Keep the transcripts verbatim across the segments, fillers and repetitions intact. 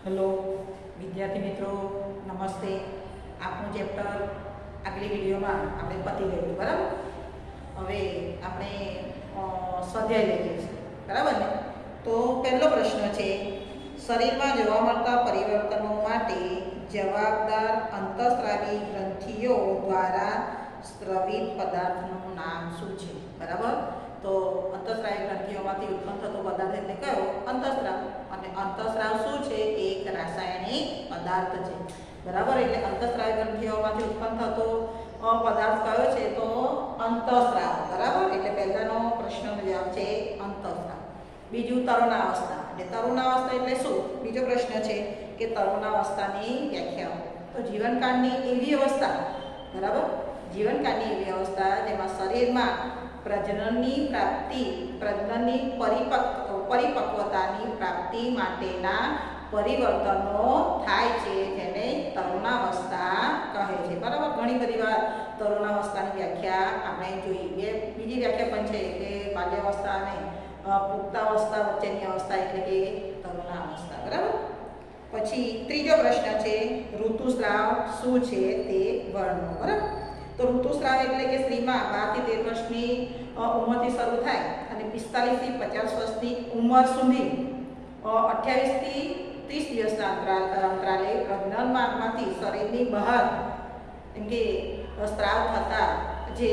Hello विद्यार्थी मित्रों नमस्ते। आपनु चेप्टर आगली विडियो में आपणे पती गयुं बराबर। हवे आपणे स्वाध्याय लईए छीए बराबर ने। तो पहलो प्रश्न छे शरीर में जोवा मळता परिवर्तनों माटे जवाबदार अंतःस्रावी ग्रंथिओ द्वारा स्रवित पदार्थनुं नाम शुं छे बराबर। तो अंतःस्रावी ग्रंथिओमांथी उत्पन्न थतो पदार्थ एटले कयो अंतःस्राव। अने अंतःस्राव शुं छे एक रासायणिक पदार्थ छे बराबर। एटले अंतःस्रावी ग्रंथिओमांथी उत्पन्न थतो पदार्थ कयो छे तो अंतःस्राव बराबर। एटले पहेलानो प्रश्ननो जवाब छे अंतःस्राव। बीजું તરુણાવસ્થા એટલે તરુણાવસ્થા એટલે શું? બીજો પ્રશ્ન છે કે તરુણાવસ્થાની વ્યાખ્યા। તો જીવનકાળની એવી અવસ્થા બરાબર, જીવનકાળની એવી અવસ્થા જેમાં શરીરમાં પ્રજનનની પ્રાપ્તિ પ્રજનનની પરિપક્વ પરિપક્વતાની પ્રાપ્તિ માટેના પરિવર્તનો થાય છે જેને તરુણાવસ્થા કહે છે બરાબર। ઘણી બધી વાર તરુણાવસ્થાની વ્યાખ્યા આપણે જોઈ। બીજી વ્યાખ્યા પણ છે કે બાલ્યાવસ્થા અને પુખ્તાવસ્થા વચ્ચેની અવસ્થા એટલે કે તરુણાવસ્થા બરાબર। પછી ત્રીજો પ્રશ્ન છે ઋતુસ્રાવ શું છે તે વર્ણવો બરાબર। તો ઋતુસ્રાવ એટલે કે સ્ત્રીમાં બાર થી તેર વર્ષની ઉંમરથી શરૂ થાય અને પિસ્તાલીસ થી પચાસ વર્ષની ઉંમર સુધી અઠ્યાવીસ થી ત્રીસ દિવસના અંતરાલ અંતરાલે પ્રજનન માર્ગમાંથી શરીરની બહાર એમ કે સ્ત્રાવ થતા જે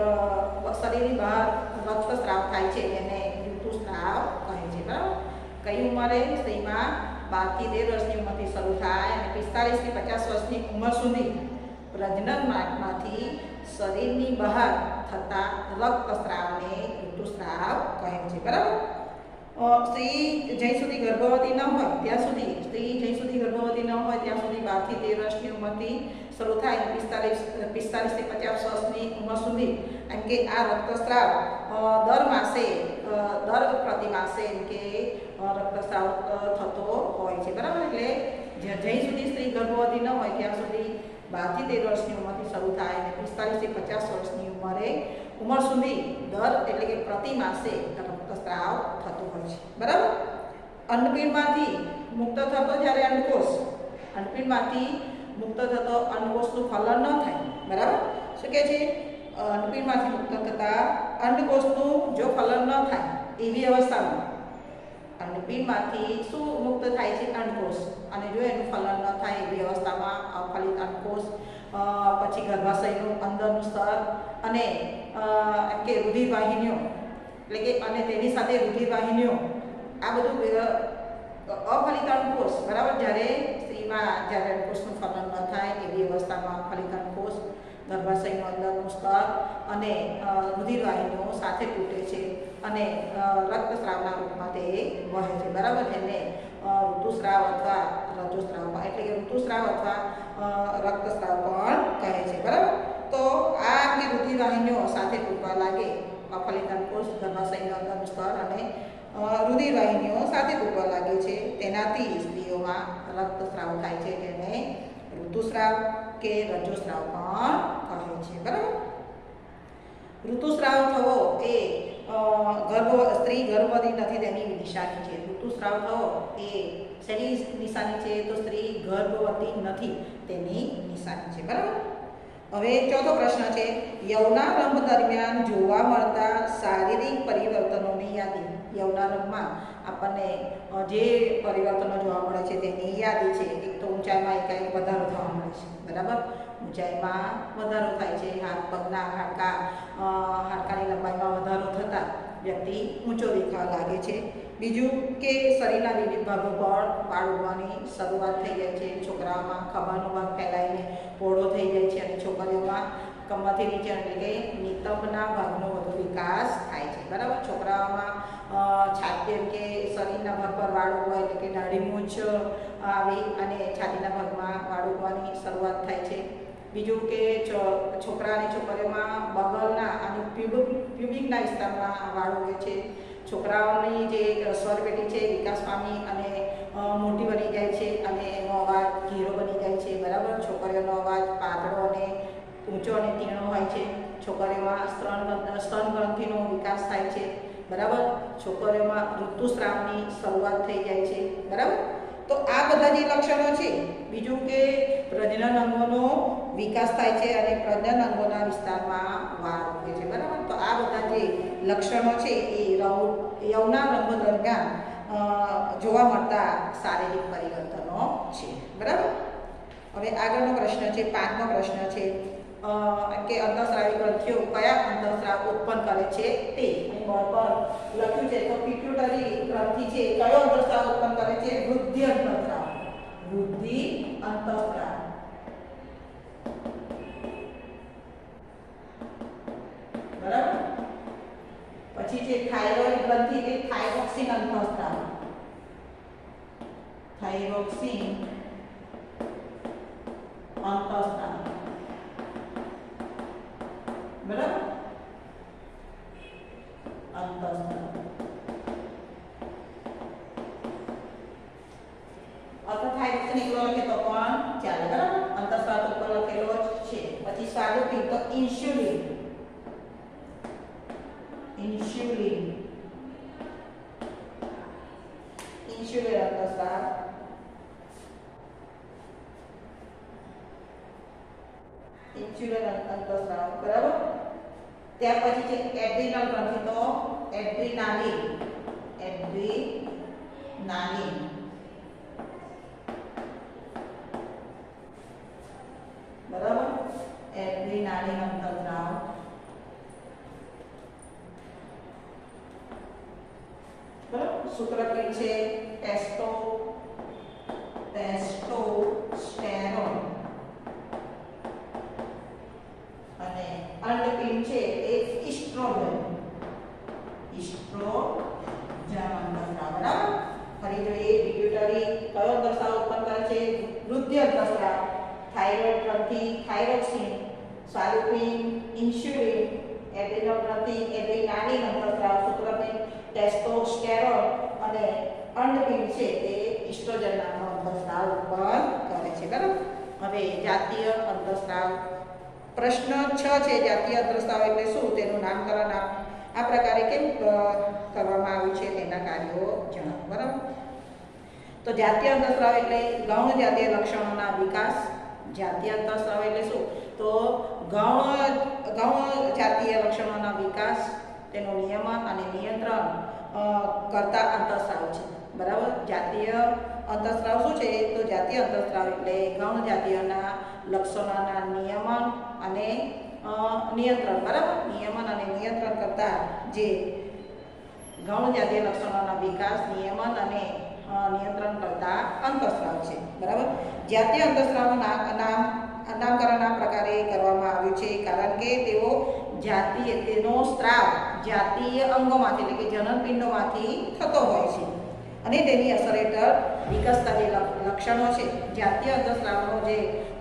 શરીરની બહાર રક્તસ્રાવ થાય છે એને ઋતુસ્રાવ કહે છે બરાબર। કઈ ઉંમરે? સ્ત્રીમાં બાર થી તેર વર્ષની ઉંમરથી શરૂ થાય અને પિસ્તાલીસ થી પચાસ વર્ષની ઉંમર સુધી પ્રજનન માર્ગમાંથી શરીરની બહાર થતા રક્તસ્રાવને ઋતુસ્રાવ કહે છે બરાબર। સ્ત્રી જ્યાં સુધી ગર્ભવતી ન હોય ત્યાં સુધી સ્ત્રી જ્યાં સુધી ગર્ભવતી ન હોય ત્યાં સુધી બાર થી તેર વર્ષની ઉંમરથી શરૂ થાય અને પિસ્તાલીસ પિસ્તાલીસ થી પચાસ વર્ષની ઉંમર સુધી એમ કે આ રક્તસ્રાવ દર માસે દર પ્રતિ માસે એમ કે રક્તસ્રાવ થતો હોય છે બરાબર। એટલે જ્યાં સુધી સ્ત્રી ગર્ભવતી ન હોય ત્યાં સુધી બાર થી તેર વર્ષની ઉંમરથી શરૂ થાય અને પિસ્તાલીસ થી પચાસ વર્ષની ઉંમરે ઉંમર સુધી દર એટલે કે પ્રતિ માસે રક્તસ્રાવ થતો હોય છે બરાબર। અંડપીંડમાંથી મુક્ત થતો જ્યારે અંડકોષ અંડપીંડમાંથી મુક્ત થતો અંડકોષનું ફલન ન થાય બરાબર। શું કહે છે? અંડપીંડમાંથી મુક્ત થતા અંડકોષનું જો ફલન ન થાય એવી અવસ્થામાં અંડપીંડમાંથી શું મુક્ત થાય છે? અંડકોષ। અને જો એનું ફલન ન થાય એવી અવસ્થામાં અફલિત અંડકોષ પછી ગર્ભાશયનું અંદરનું સ્તર અને એમ કે રુધિરવાહિનીઓ એટલે કે અને તેની સાથે રુધિરવાહિનીઓ આ બધું અફલિત અંડકોષ બરાબર। જ્યારે સ્ત્રીમાં જ્યારે અંડકોષનું ફલન ન થાય એવી અવસ્થામાં અફલિત અંડકોષ ગર્ભાશયનું અંદરનું સ્તર અને રુધિરવાહિનીઓ સાથે તૂટે છે અને રક્તસ્રાવના રૂપમાં તે વહે છે બરાબર। જેને ઋતુસ્રાવ અથવા રજોસ્રાવ એટલે કે ઋતુસ્રાવ અથવા રક્તસ્રાવ પણ કહે છે બરાબર। તો આ અંગે રુધિરવાહિનીઓ સાથે તૂટવા લાગે અફલિત અંડકોષ ગર્ભાશયનું અંદરનું સ્તર અને રુધિરવાહિનીઓ સાથે તૂટવા લાગે છે તેનાથી સ્ત્રીઓમાં રક્તસ્રાવ થાય છે જેને ઋતુસ્રાવ કે રજોસ્રાવ પણ કહે છે બરાબર। ઋતુસ્રાવ થવો એ ગર્ભ સ્ત્રી ગર્ભવતી નથી તેની નિશાની છે। ઋતુસ્રાવ થવો એ શેની નિશાની છે? તો સ્ત્રી ગર્ભવતી નથી તેની નિશાની છે બરાબર। હવે ચોથો પ્રશ્ન છે યૌનારંભ દરમિયાન જોવા મળતા શારીરિક પરિવર્તનોની યાદી। યૌનારંભમાં આપણને જે પરિવર્તનો જોવા મળે છે તેની યાદી છે। એક તો ઊંચાઈમાં એકાએક વધારો થવા મળે છે બરાબર। ઊંચાઈમાં વધારો થાય છે, હાથ પગના હાડકા હાડકાની લંબાઈમાં વધારો થતાં વ્યક્તિ ઊંચો દેખાવા લાગે છે। બીજું કે શરીરના વિવિધ ભાગો પર વાળ ઉગવાની શરૂઆત થઈ જાય છે। છોકરાઓમાં ખભાનો ભાગ ફેલાઈને પહોળો થઈ જાય છે અને છોકરીઓમાં કમરથી નીચે એટલે કે નિતંબના ભાગનો વધુ વિકાસ થાય છે બરાબર। છોકરાઓમાં છાતી એમ કે શરીરના ભાગ પર વાળ ઉગવા એટલે કે દાઢી મૂછ આવી અને છાતીના ભાગમાં વાળ ઉગવાની શરૂઆત થાય છે। બીજું કે છોકરા અને છોકરીઓમાં બગલના અને પ્યુબિક પ્યુબિકના વિસ્તારમાં વાળ ઉગે છે। છોકરાઓની જે સ્વરપેટી છે વિકાસ પામી અને મોટી બની જાય છે અને એનો અવાજ ઘેરો બની જાય છે બરાબર। છોકરીઓનો અવાજ પાતળો અને ઊંચો અને તીણો હોય છે। છોકરીઓમાં સ્તન સ્તન ગ્રંથિનો વિકાસ થાય છે બરાબર। છોકરીઓમાં ઋતુસ્રાવની શરૂઆત થઈ જાય છે બરાબર। તો આ બધા જે લક્ષણો છે, બીજું કે પ્રજનન અંગોનો વિકાસ થાય છે અને પ્રજનન અંગોના વિસ્તારમાં વાળ ઉગે છે, બરાબર. તો આ બધા જે લક્ષણો છે એ યૌવનારંભ દરમિયાન જોવા મળતા શારીરિક પરિવર્તનો છે, બરાબર. હવે આગળનો પ્રશ્ન છે, પાંચમો પ્રશ્ન છે કે અંતઃસ્રાવી ગ્રંથિઓ કયા અંતઃસ્રાવ ઉત્પન્ન કરે છે તે બોર્ડ પર લખ્યું છે. તો પિટ્યુટરી ગ્રંથિ છે કયો અંતઃસ્રાવ ઉત્પન્ન કરે છે? વૃદ્ધિ અંતઃસ્રાવ. વૃદ્ધિ અંતઃસ્રાવ, બરાબર. પછી છે થાઇરોઇડ ગ્રંથિ કે થાઇરોક્સિન અંતઃસ્રાવ. થાઇરોક્સિન અંતઃસ્રાવ, બરાબર. અંતઃસ્રાવ અથવા થાઇરોક્સિન એકલો લખે તો પણ ચાલે, બરાબર. અંતઃસ્રાવ ઉપર લખેલો જ છે. પછી સ્વાદુપિંડ તો ઇન્સ્યુલિન. ઇન્સ્યુલિન ઇન્સ્યુલિન અંતઃસ્રાવ. ઇન્સ્યુલિન અંતઃસ્રાવ, બરાબર. ત્યાર પછી છે એડ્રીનલ ગ્રંથિ તો એડ્રીનાલિન. એડ્રીનાલિન, બરાબર. એડ્રીનાલિન અંતઃસ્રાવ. બરાબર. શુક્રપિંડ છે ટેસ્ટો ટેસ્ટોસ્ટેરોન અને અંડપિંડ છે એ ઇસ્ટ્રોજન. ઇસ્ટ્રોજન અંતઃસ્રાવ, બરાબર. ફરી જોઈએ પિટ્યુટરી કયો અંતઃસ્રાવ ઉત્પન્ન કરે છે? વૃદ્ધિ અંતઃસ્રાવ. થાઇરોઇડ ગ્રંથિ થાઇરોક્સિન, સ્વાદુપિંડ ઇન્સ્યુલિન, એડ્રીનલ ગ્રંથિ એડ્રીનાલિન અંતઃસ્રાવ, શુક્રપિંડ ટેસ્ટોસ્ટેરોન અને અંડપિંડ છે તે ઇસ્ટ્રોજન નામનો અંતઃસ્રાવ ઉત્પન્ન કરે છે, બરાબર. હવે જાતીય અંતઃસ્રાવ. પ્રશ્ન છ છે જાતીય અંતઃસ્રાવ એટલે શું, તેનું નામકરણ આ પ્રકારે કેમ કરવામાં આવ્યું છે તેના કાર્યો જણાવો, બરાબર. તો જાતીય અંતઃસ્રાવ એટલે ગૌણ જાતીય લક્ષણોના વિકાસ. જાતીય અંતઃસ્રાવ એટલે શું? તો ગૌણ ગૌણ જાતીય લક્ષણોના વિકાસ, તેનું નિયમન અને નિયંત્રણ કરતા અંતઃસ્રાવ છે, બરાબર. જાતીય અંતઃસ્રાવ શું છે? તો જાતીય અંતઃસ્રાવ એટલે ગૌણ જાતીયના લક્ષણોના નિયમન અને નિયંત્રણ, બરાબર. નિયમન અને નિયંત્રણ કરતા જે ગૌણ જાતીય લક્ષણોના વિકાસ, નિયમન અને નિયંત્રણ કરતા અંતઃસ્રાવ છે, બરાબર. જાતીય અંતઃસ્રાવનું નામ નામકરણ આ પ્રકારે કરવામાં આવ્યું છે કારણ કે તેઓ જાતીય તેનો સ્ત્રાવ જાતીય અંગોમાંથી એટલે કે જનનપિંડોમાંથી થતો હોય છે અને તેની અસર હેઠળ વિકસતા જે લક્ષણો છે. જાતીય અંતઃસ્રાવનો જે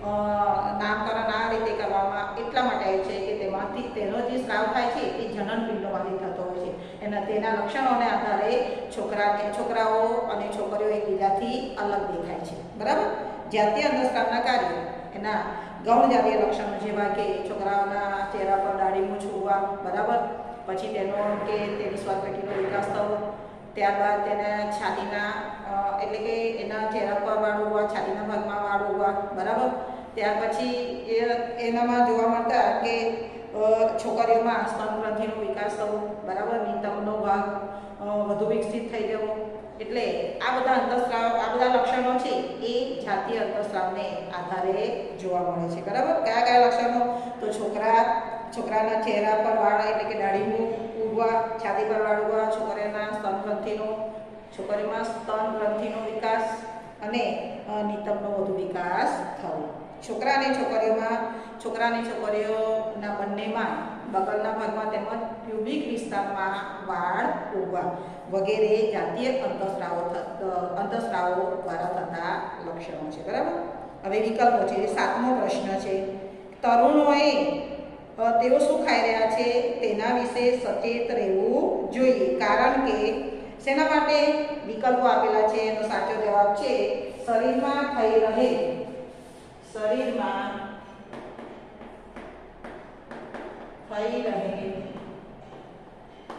નામકરણ આ રીતે કરવામાં એટલા માટે આવ્યું છે કે તેમાંથી તેનો જે સ્ત્રાવ થાય છે એ જનનપિંડોમાંથી થતો હોય છે. એના તેના લક્ષણોને આધારે છોકરાને છોકરાઓ અને છોકરીઓ એકબીજાથી અલગ દેખાય છે, બરાબર. જાતીય અંતઃસ્રાવના કાર્યો એના ગૌણ જાતીય લક્ષણો જેવા કે છોકરાઓના ચહેરા પર દાઢી મૂછ ઉગવા, બરાબર. પછી તેનો કે તેની સ્વાદપેટીનો વિકાસ થવો, ત્યારબાદ તેને છાતીના એટલે કે એના ચહેરા પર વાળ ઉગવા, છાતીના ભાગમાં વાળ ઉગવા, બરાબર. ત્યાર પછી એ એનામાં જોવા મળતા કે છોકરીઓમાં સ્તનગ્રંથિનો વિકાસ થવો, બરાબર. નિતંબનો ભાગ વધુ વિકસિત થઈ જવો. એટલે આ બધા અંતઃસ્રાવ આ બધા લક્ષણો છે એ જાતીય અંતઃસ્રાવને આધારે જોવા મળે છે, બરાબર. કયા કયા લક્ષણો? તો છોકરા છોકરાના ચહેરા પર વાળ એટલે કે દાઢી ઉગવા, છાતી પર વાળ ઉગવા, છોકરીઓના સ્તનગ્રંથિનો છોકરીમાં સ્તનગ્રંથિનો વિકાસ અને નિતંબનો વધુ વિકાસ થવો. છોકરા અને છોકરીઓમાં છોકરા અને છોકરીઓના બંનેમાં બગલના ભાગમાં તેમજ પ્યુબિક વિસ્તારમાં વાળ ઉગવા વગેરે જાતીય અંતઃસ્રાવો અંતઃસ્રાવો દ્વારા થતા લક્ષણો છે, બરાબર. હવે વિકલ્પો છે. સાતમો પ્રશ્ન છે તરુણોએ તેઓ શું ખાઈ રહ્યા છે તેના વિશે સચેત રહેવું જોઈએ કારણ કે શેના માટે? વિકલ્પો આપેલા છે. એનો સાચો જવાબ છે શરીરમાં થઈ રહે શરીરમાં થઈ રહે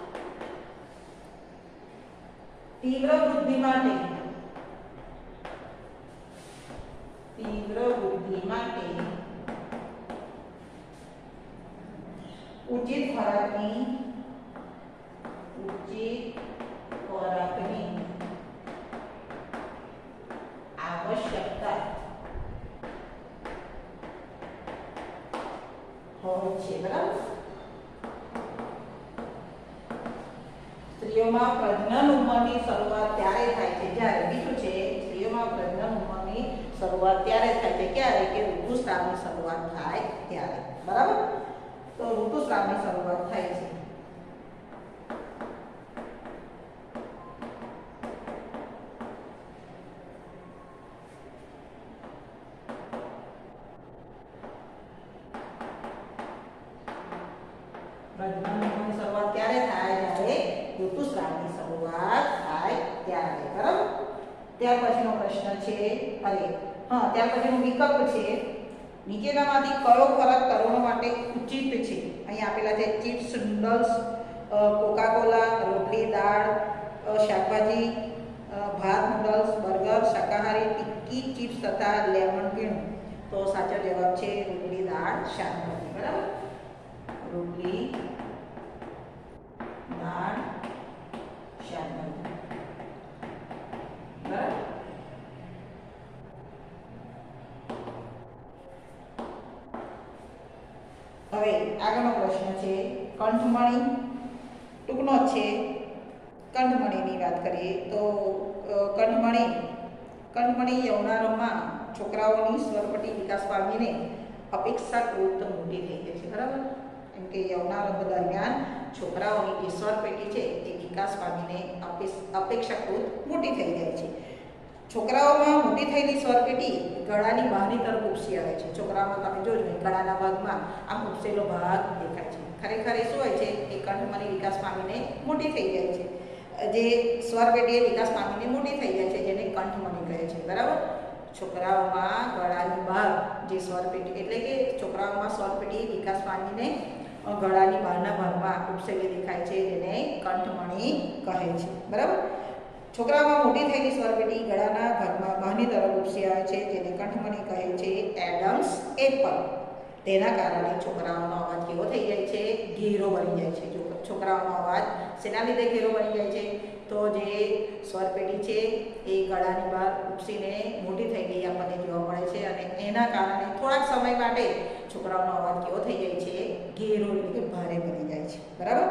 તીવ્ર વૃદ્ધિ માટે ઉચિત ખોરાકની ઉચિત ખોરાકની આવશ્યકતા હોય છે, બરાબર. સ્ત્રીઓમાં પ્રજનન ઉંમરની શરૂઆત ત્યારે થાય છે જ્યારે બીજું છે સ્ત્રીઓમાં પ્રજનન ઉંમરની શરૂઆત ત્યારે થાય છે ક્યારે કે ઋતુસ્રાવની શરૂઆત થાય ત્યારે, બરાબર. તો ઋતુસ્રાવની શરૂઆત થાય છે પ્રજનન ઉંમરની શરૂઆત ત્યારે થાય જ્યારે ઋતુસ્રાવની શરૂઆત થાય ત્યારે, બરાબર. ત્યાર પછીનો પ્રશ્ન છે અરે હા ત્યાર પછીનો વિકલ્પ છે નીચેનામાંથી કયો ખોરાક તરુણો માટે ઉચિત છે. અહીં આપેલા છે ચિપ્સ, નૂડલ્સ, કોકા કોલા, રોટલી, દાળ, શાકભાજી, ભાત, નૂડલ્સ, બર્ગર, શાકાહારી, ટિક્કી, ચિપ્સ તથા લેમન પીણું. તો સાચો જવાબ છે રોટલી, દાળ, શાકભાજી, બરાબર. રોટલી, દાળ, શાકભાજી, બરાબર. હવે આગળનો પ્રશ્ન છે કંઠમણી. ટૂંકનો છે કંઠમણીની વાત કરીએ તો કંઠમણી કંઠમણી યૌનારંભમાં છોકરાઓની સ્વરપટી વિકાસ પામીને અપેક્ષાકૃત મોટી થઈ જાય છે, બરાબર. એમ કે યૌનારંભ દરમિયાન છોકરાઓની જે સ્વરપેટી છે એ વિકાસ પામીને અપેક્ષાકૃત મોટી થઈ જાય છે. છોકરાઓમાં મોટી થયેલી સ્વરપેટી ગળાની બહારની તરફ ઉપસી આવે છે. છોકરાઓમાં તમે જોજો ગળાના ભાગમાં આમ ઉપસેલો ભાગ દેખાય છે. ખરેખર એ શું હોય છે એ કંઠમણી વિકાસ પામીને મોટી થઈ જાય છે. જે સ્વરપેટી એ વિકાસ પામીને મોટી થઈ જાય છે જેને કંઠમણી કહે છે, બરાબર. છોકરાઓમાં ગળાની બહાર જે સ્વરપેટી એટલે કે છોકરાઓમાં સ્વરપેટી વિકાસ પામીને ગળાની બહારના ભાગમાં ઉપસેલી દેખાય છે જેને કંઠમણી કહે છે, બરાબર. છોકરાઓમાં મોટી થયેલી સ્વરપેટી ગળાના ભાગમાં બહારની તરફ ઉપસી આવે છે જેને કંઠમણી કહે છે. Adam's apple. તેના કારણે છોકરાઓનો અવાજ કેવો થઈ જાય છે? ઘેરો બની જાય છે. જો છોકરાઓનો અવાજ શેના લીધે ઘેરો બની જાય છે? તો જે સ્વરપેટી છે એ ગળાની બહાર ઉપસીને મોટી થઈ ગઈ આપણને જોવા મળે છે અને એના કારણે થોડાક સમય માટે છોકરાઓનો અવાજ કેવો થઈ જાય છે? ઘેરો એટલે કે ભારે બની જાય છે, બરાબર.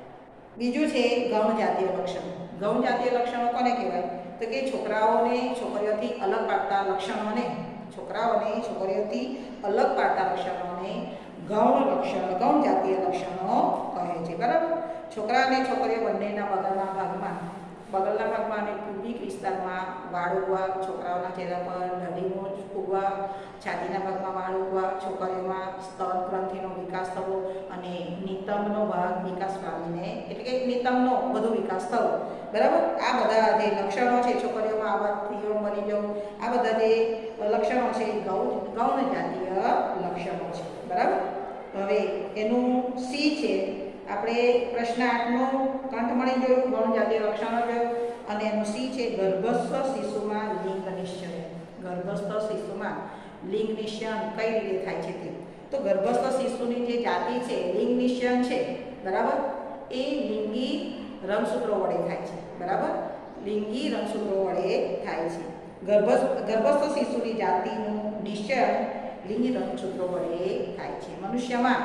બીજું છે ગૌણ જાતીય લક્ષણો. ગૌણ જાતીય લક્ષણો કોને કહેવાય? તો કે છોકરાઓને છોકરીઓથી અલગ પાડતા લક્ષણોને છોકરાઓને છોકરીઓથી અલગ પાડતા લક્ષણોને ગૌણ લક્ષણો ગૌણ જાતીય લક્ષણો કહે છે, બરાબર. છોકરા અને છોકરીઓ બંનેના બગલના ભાગમાં બગલના ભાગમાં અને પુબિક વિસ્તારમાં વાળ ઉગવા, છોકરાઓના ચહેરા પર દાઢીનું ઉગવા, છાતીના ભાગમાં વાળ ઉગવા, છોકરીઓમાં સ્તન ગ્રંથિનો વિકાસ થવો અને નિતંબનો ભાગ વિકાસ પામીને એટલે કે નિતંબનો વધુ વિકાસ થવો, બરાબર. આ બધા જે લક્ષણો છે છોકરીઓમાં આવાથી બની જવું, આ બધા જે લક્ષણો છે એ ગૌણ ગૌણ જાતીય લક્ષણો છે, બરાબર. હવે એનું સી છે આપણે પ્રશ્ન આઠનો કંઠમણી જોયું, ગૌણ જાતીય લક્ષણો જોયું અને એનું સી છે ગર્ભસ્થ શિશુમાં લિંગ નિશ્ચય. ગર્ભસ્થ શિશુમાં લિંગ નિશ્ચયન કઈ રીતે થાય છે તે. તો ગર્ભસ્થ શિશુની જે જાતિ છે લિંગ નિશ્ચયન છે, બરાબર, એ લિંગી રંગસૂત્રો વડે થાય છે, બરાબર. લિંગી રંગસૂત્રો વડે થાય છે. ગર્ભસ્થ ગર્ભસ્થ શિશુની જાતિનું નિશ્ચયન લિંગી રંગસૂત્રો વડે થાય છે. મનુષ્યમાં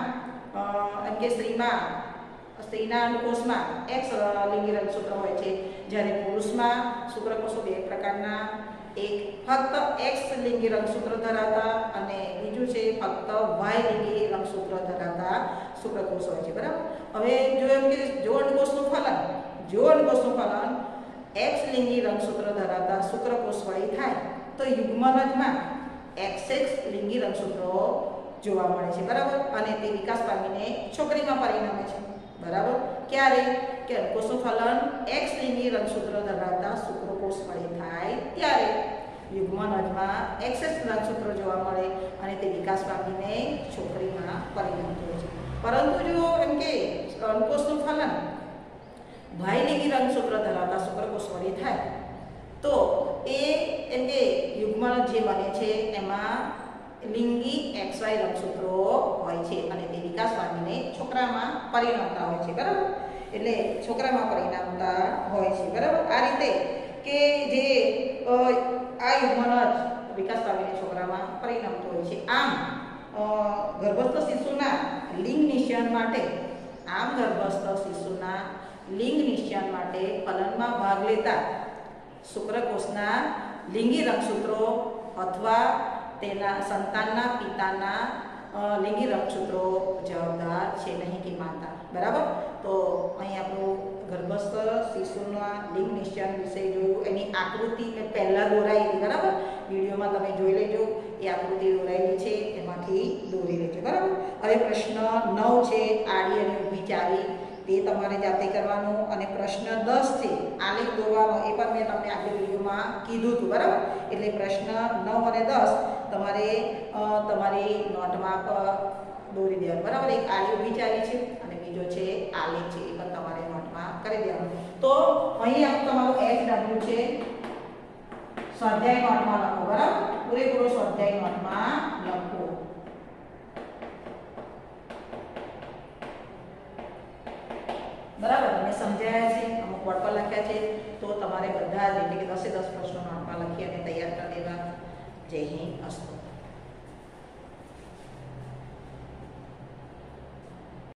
એમ કે સ્ત્રીમાં સ્ત્રીના અંડકોષમાં એક્સ લિંગી રંગસૂત્ર હોય છે, જ્યારે પુરુષમાં શુક્રકોષો બે પ્રકારના, એક ફક્ત એક્સ લિંગી રંગસૂત્ર ધરાવતા અને બીજું છે ફક્ત વાય લિંગી રંગસૂત્ર ધરાવતા શુક્રકોષ હોય છે, બરાબર. હવે જો એમ કે જો અંડકોષનું ફલન જો અંડકોષનું ફલન એક્સ લિંગી રંગસૂત્ર ધરાવતા શુક્રકોષ વડે થાય તો યુગ્મનજમાં એક્સ એક્સ લિંગી રંગસૂત્રો જોવા મળે છે, બરાબર. અને તે વિકાસ પામીને છોકરીમાં પરિણમે છે, બરાબર. ક્યારે? કે અંડકોષનું ફલન એક્સ લિંગી રંગસૂત્ર ધરાવતા શુક્રકોષ વડે થાય ત્યારે યુગ્મનજમાં એક્સ એક્સ રંગસૂત્રો જોવા મળે અને તે વિકાસ પામીને છોકરીમાં પરિણમતું હોય છે. પરંતુ જો એમ કે અંડકોષનું ફલન વાય લિંગી રંગસૂત્ર ધરાવતા શુક્રકોષ વડે થાય તો એ એમ કે યુગ્મનજ જે બને છે એમાં લિંગી એક્સ વાય રંગસૂત્રો હોય છે અને તે વિકાસ પામીને છોકરામાં પરિણમતા હોય છે, બરાબર? એટલે છોકરામાં પરિણમતા હોય છે, બરાબર? આ રીતે કે જે આ યુગમાં જ વિકાસ પામીને છોકરામાં પરિણમતો હોય છે. આમ ગર્ભસ્થ શિશુના લિંગ નિશ્ચયન માટે આમ ગર્ભસ્થ શિશુના લિંગ નિશ્ચયન માટે ફલનમાં ભાગ લેતા શુક્રકોષના લિંગી રંગસૂત્રો અથવા તેના સંતાનના પિતાના લિંગી રંગસૂત્રો જવાબદાર છે, નહીં કે માતા, બરાબર? તો અહીં આપણું ગર્ભસ્થ શિશુના લિંગ નિશ્ચયન વિશે જોયું. એની આકૃતિ મેં પહેલાં દોરાયેલી, બરાબર? વિડીયોમાં તમે જોઈ લેજો. એ આકૃતિ દોરાયેલી છે, એમાંથી દોરી લેજો, બરાબર? હવે પ્રશ્ન નવ છે, આડી અને ઊભી ચાવી, તે તમારે જાતે કરવાનું. અને પ્રશ્ન દસ છે, આલેખ દોરવાનો, એ પણ મેં તમને આગળ વિડીયોમાં કીધું હતું, બરાબર? એટલે પ્રશ્ન નવ અને દસ તમારે તમારી નોટમાં દોરી દેવાનું, બરાબર? એક આડી ઊભી ચાવી છે અને બીજો છે આલેખ છે, એ પણ તમારે નોટમાં કરી દેવાનું. તો અહીં આ તમારું એચ ડબલ્યુ છે, સ્વાધ્યાય નોટમાં લખો, બરાબર? પૂરેપૂરો સ્વાધ્યાય નોટમાં લખો. બરાબર? તમે સમજાયા છે, અમુક બોર્ડ પર લખ્યા છે, તો તમારે બધા જ એટલે કે દસે દસ પ્રશ્નો નોટમાં લખી અને તૈયાર કરી દેવા. જય હિન્દ, અસ્તુ.